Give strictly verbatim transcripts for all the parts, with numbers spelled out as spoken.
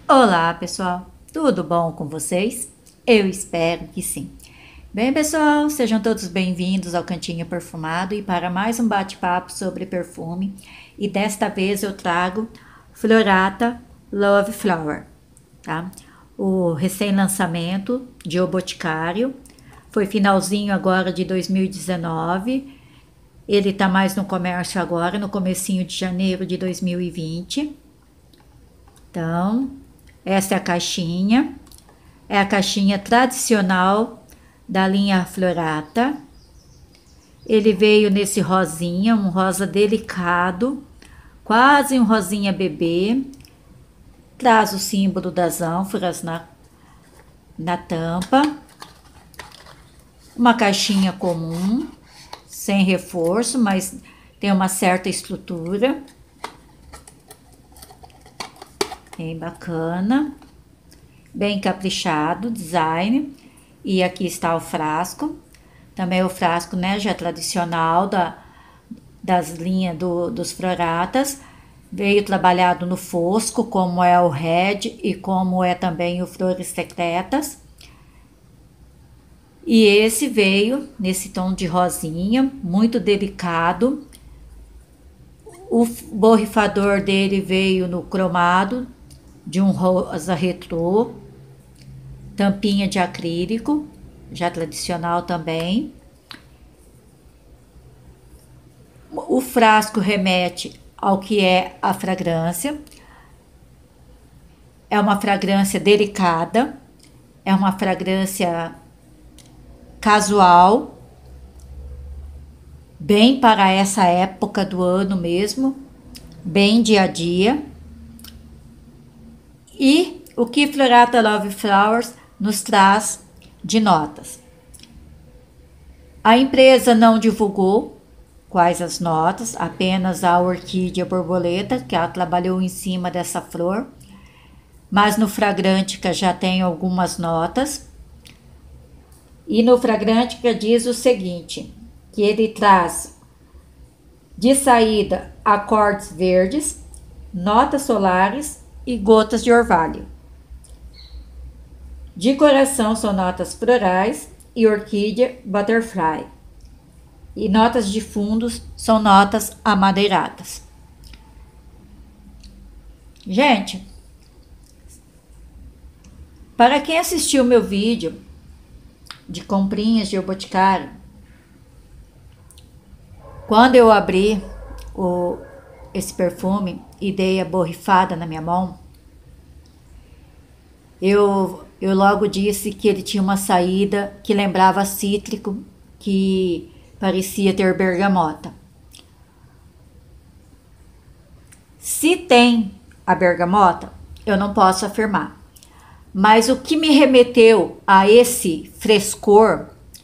Olá, pessoal. Tudo bom com vocês? Eu espero que sim. Bem, pessoal, sejam todos bem-vindos ao Cantinho Perfumado e para mais um bate-papo sobre perfume. E desta vez eu trago Florata Love Flower, tá? O recém-lançamento de O Boticário. Foi finalzinho agora de dois mil e dezenove. Ele tá mais no comércio agora, no comecinho de janeiro de dois mil e vinte. Então, essa é a caixinha. É a caixinha tradicional da linha Florata. Ele veio nesse rosinha, um rosa delicado, quase um rosinha bebê. Traz o símbolo das ânforas na, na tampa. Uma caixinha comum, sem reforço, mas tem uma certa estrutura. Bem bacana, bem caprichado, design. E aqui está o frasco, também o frasco, né, já tradicional da, das linhas do, dos Floratas. Veio trabalhado no fosco, como é o Red e como é também o Flores Secretas. E esse veio nesse tom de rosinha, muito delicado. O borrifador dele veio no cromado, de um rosa retrô, tampinha de acrílico, já tradicional também. O frasco remete ao que é a fragrância. É uma fragrância delicada, é uma fragrância casual, bem para essa época do ano mesmo, bem dia a dia. E o que Florata Love Flowers nos traz de notas? A empresa não divulgou quais as notas, apenas a orquídea borboleta, que ela trabalhou em cima dessa flor, mas no Fragrântica já tem algumas notas. E no Fragrântica diz o seguinte, que ele traz de saída acordes verdes, notas solares e gotas de orvalho. De coração são notas florais e orquídea butterfly. E notas de fundos são notas amadeiradas. Gente, para quem assistiu meu vídeo de comprinhas de O Boticário, quando eu abri o, esse perfume e dei a borrifada na minha mão, eu, eu logo disse que ele tinha uma saída que lembrava cítrico, que parecia ter bergamota. Se tem a bergamota, eu não posso afirmar. Mas o que me remeteu a esse frescor,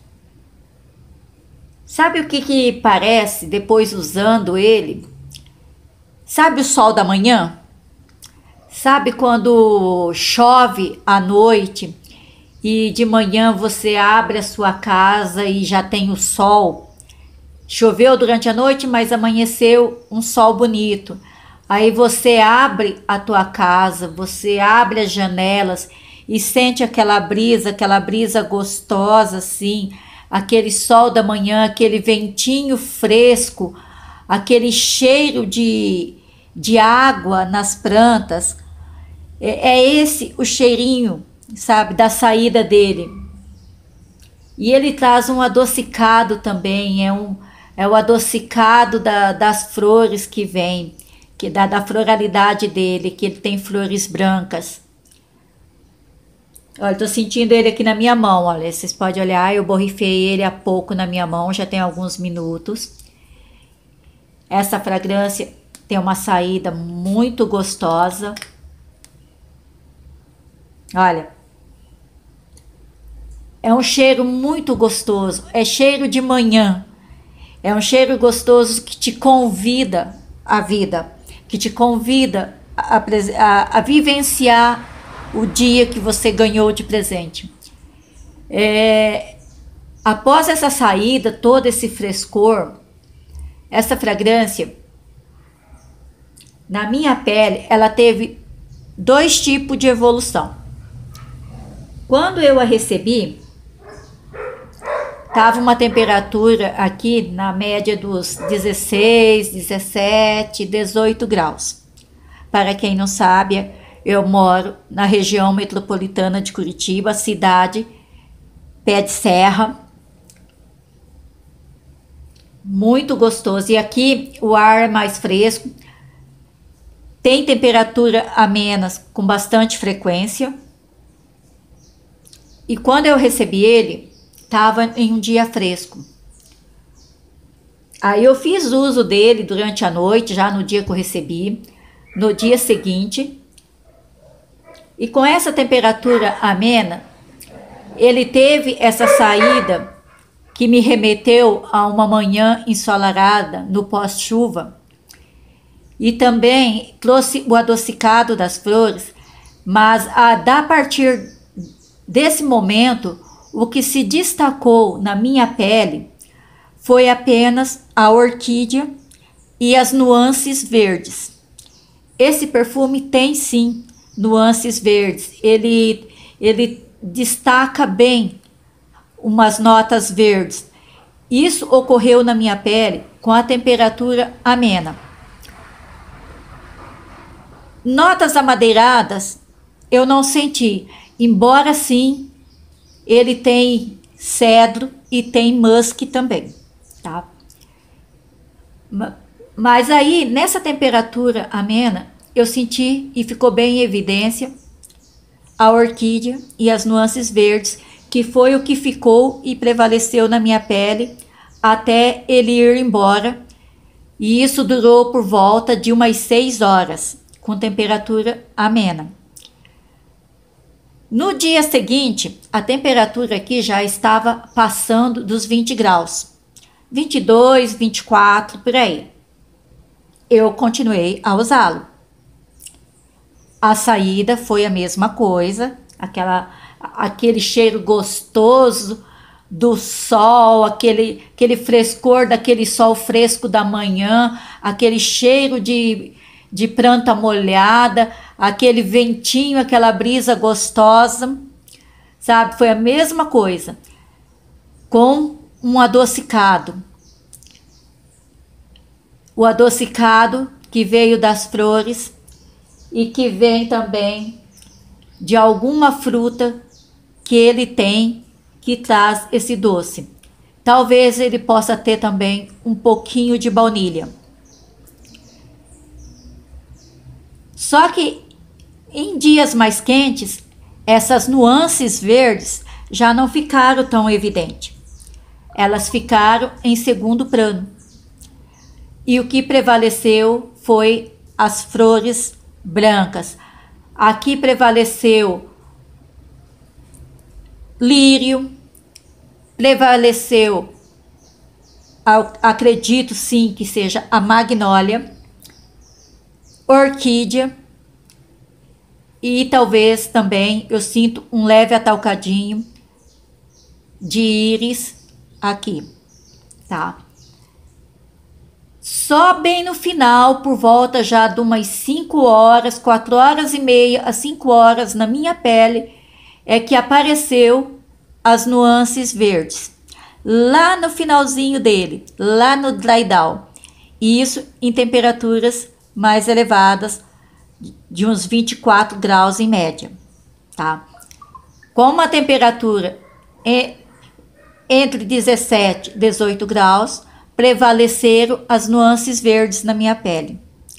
sabe o que que parece depois usando ele? Sabe o sol da manhã? Sabe quando chove à noite e de manhã você abre a sua casa e já tem o sol? Choveu durante a noite, mas amanheceu um sol bonito. Aí você abre a tua casa, você abre as janelas e sente aquela brisa, aquela brisa gostosa assim, aquele sol da manhã, aquele ventinho fresco, aquele cheiro de, de água nas plantas. É, é esse o cheirinho, sabe, da saída dele. E ele traz um adocicado também, é, um, é o adocicado da, das flores que vem, que dá da floralidade dele, que ele tem flores brancas. Olha, tô sentindo ele aqui na minha mão, olha, vocês podem olhar, eu borrifei ele há pouco na minha mão, já tem alguns minutos. Essa fragrância tem uma saída muito gostosa. Olha, é um cheiro muito gostoso, é cheiro de manhã, é um cheiro gostoso que te convida à vida, que te convida a, a, a vivenciar o dia que você ganhou de presente. É, após essa saída, todo esse frescor, essa fragrância, na minha pele, ela teve dois tipos de evolução. Quando eu a recebi, estava uma temperatura aqui na média dos dezesseis, dezessete, dezoito graus. Para quem não sabe, eu moro na região metropolitana de Curitiba, cidade pé de serra, muito gostoso. E aqui o ar é mais fresco, tem temperatura amena com bastante frequência. E quando eu recebi ele, estava em um dia fresco. Aí eu fiz uso dele durante a noite, já no dia que eu recebi, no dia seguinte. E com essa temperatura amena, ele teve essa saída que me remeteu a uma manhã ensolarada no pós-chuva. E também trouxe o adocicado das flores, mas a, a partir desse momento, o que se destacou na minha pele foi apenas a orquídea e as nuances verdes. Esse perfume tem sim nuances verdes, ele, ele destaca bem umas notas verdes. Isso ocorreu na minha pele com a temperatura amena. Notas amadeiradas eu não senti, embora sim ele tem cedro e tem musk também, tá? Mas aí nessa temperatura amena eu senti e ficou bem em evidência a orquídea e as nuances verdes, que foi o que ficou e prevaleceu na minha pele até ele ir embora. E isso durou por volta de umas seis horas, com temperatura amena. No dia seguinte, a temperatura aqui já estava passando dos vinte graus. vinte e dois, vinte e quatro, por aí. Eu continuei a usá-lo. A saída foi a mesma coisa, aquela, aquele cheiro gostoso do sol, aquele, aquele frescor daquele sol fresco da manhã, aquele cheiro de, de planta molhada, aquele ventinho, aquela brisa gostosa, sabe? Foi a mesma coisa, com um adocicado. O adocicado que veio das flores e que vem também de alguma fruta que ele tem que traz esse doce. Talvez ele possa ter também um pouquinho de baunilha. Só que em dias mais quentes, essas nuances verdes já não ficaram tão evidentes. Elas ficaram em segundo plano. E o que prevaleceu foi as flores brancas. Aqui prevaleceu lírio, prevaleceu, acredito sim que seja a magnólia, orquídea e talvez também eu sinto um leve atalcadinho de íris aqui, tá? Só bem no final, por volta já de umas cinco horas, quatro horas e meia a cinco horas na minha pele, é que apareceu as nuances verdes. Lá no finalzinho dele, lá no dry down. E isso em temperaturas mais elevadas, de uns vinte e quatro graus em média, tá? Com uma temperatura entre dezessete e dezoito graus, prevaleceram as nuances verdes na minha pele.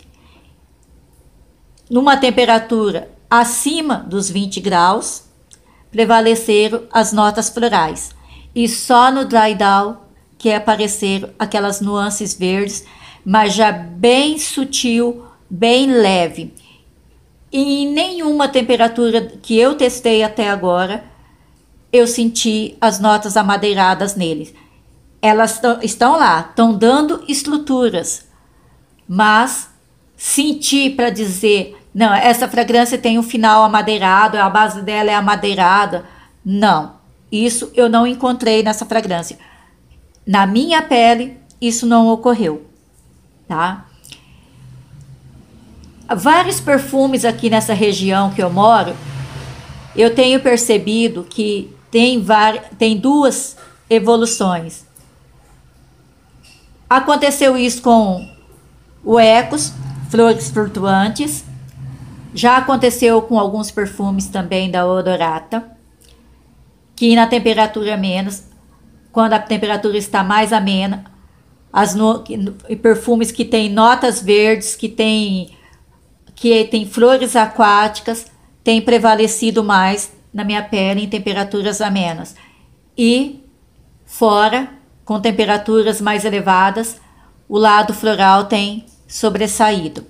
Numa temperatura acima dos vinte graus, prevaleceram as notas florais. E só no dry down que apareceram aquelas nuances verdes, mas já bem sutil, bem leve. E em nenhuma temperatura que eu testei até agora, eu senti as notas amadeiradas neles. Elas estão lá, estão dando estruturas, mas sentir para dizer, não, essa fragrância tem um final amadeirado, a base dela é amadeirada. Não, isso eu não encontrei nessa fragrância. Na minha pele, isso não ocorreu, tá? vários perfumes aqui nessa região que eu moro, eu tenho percebido que tem, tem duas evoluções. Aconteceu isso com o Ecos, Flores Flutuantes. Já aconteceu com alguns perfumes também da Odorata, que na temperatura menos, quando a temperatura está mais amena, as no, perfumes que tem notas verdes, que tem, que tem flores aquáticas, tem prevalecido mais na minha pele em temperaturas amenas. E fora, com temperaturas mais elevadas, o lado floral tem sobressaído.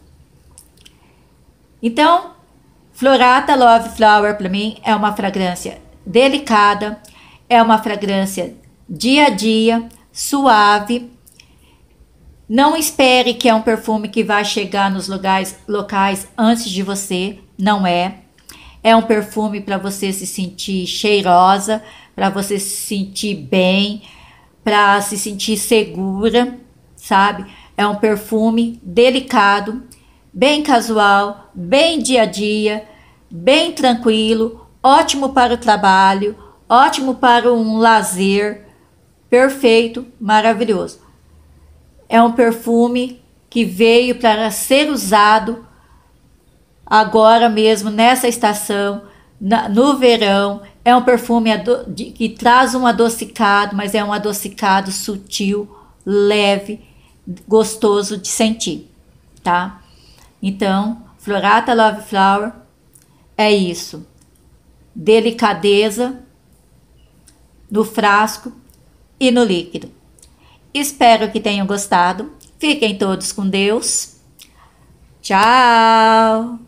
Então, Florata Love Flower para mim é uma fragrância delicada, é uma fragrância dia a dia, suave. Não espere que é um perfume que vai chegar nos lugares, locais antes de você, não é. É um perfume para você se sentir cheirosa, para você se sentir bem, para se sentir segura, sabe? É um perfume delicado, bem casual, bem dia a dia, bem tranquilo, ótimo para o trabalho, ótimo para um lazer, perfeito, maravilhoso. É um perfume que veio para ser usado agora mesmo, nessa estação, na, no verão. É um perfume de, que traz um adocicado, mas é um adocicado sutil, leve, gostoso de sentir, tá? Então, Florata Love Flower é isso. Delicadeza no frasco e no líquido. Espero que tenham gostado. Fiquem todos com Deus. Tchau!